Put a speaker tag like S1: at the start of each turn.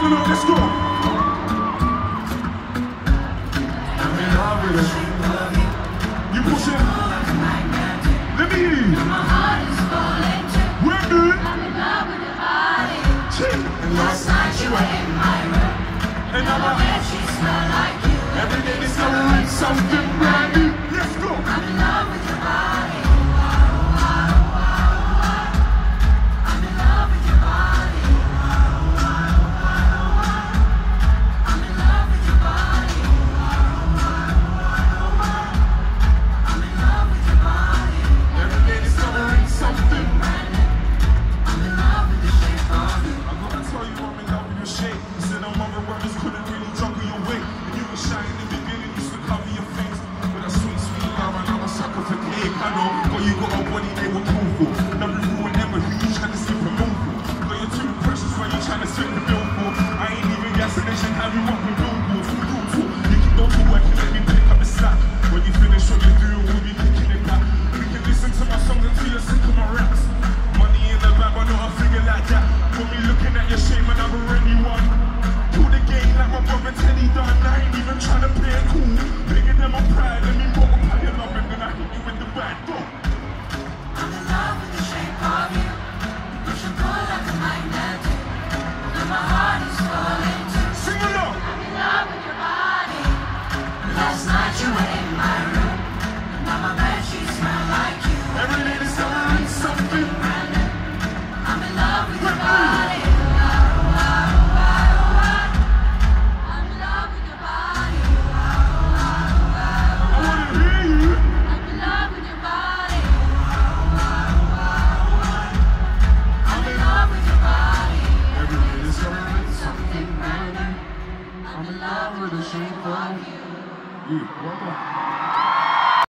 S1: Sing along, let's go. I'm in love with it. You push it. Let me hear you.
S2: My heart is falling too.
S1: We're good.
S2: I'm in love with your body.
S1: And
S2: Last night you were in my room.
S1: And now
S2: My bed sheets smell like you.
S1: every day discovering something brand new. Let's go.
S2: I'm in love with your body. I'm in love with your body. I'm in love with your body. I'm in love with your body.
S1: Every day discovering something brand new.
S2: I'm in love with the shape of you.
S1: I'm gonna tell you I'm in love with your shape. You said I'm other brothers couldn't really juggle your weight. And you were shy in the beginning, used to cover your face. With a sweet, sweet love and I'm a sucker for cake. I know, but you got a body they were cool for. Never ruin ever who you trying to see from move for. Got your too precious when you trying to swing the bill for. I ain't even guessing they should have you up with billboards. You can go to work and let me pick up the slack. When you finish what you're doing, we'll be kicking it back. We can listen to my songs until you're sick of my raps. Money in the bag, but not a figure like that. Put me looking at your shame and I've already won. Pull the game like my brother Teddy done. I ain't even trying to play it cool. Bigger than my pride, let me multiply your love and then I hit you with the bad go.
S2: I'm in love with the shape of you. Push and pull like a magnet. And my heart is falling too.
S1: Sing along.
S2: I'm in love with your body. Last night you were in my room. And now my bed sheets smell like you.
S1: Every day discovering something.
S2: I'm in love with your body. I'm in love with your body.
S1: I wanna hear you.
S2: I'm in love with your body. I'm in love with your body.
S1: Every day discovering
S2: Something brand new. I'm in love with the shape of you.
S1: Yeah, welcome.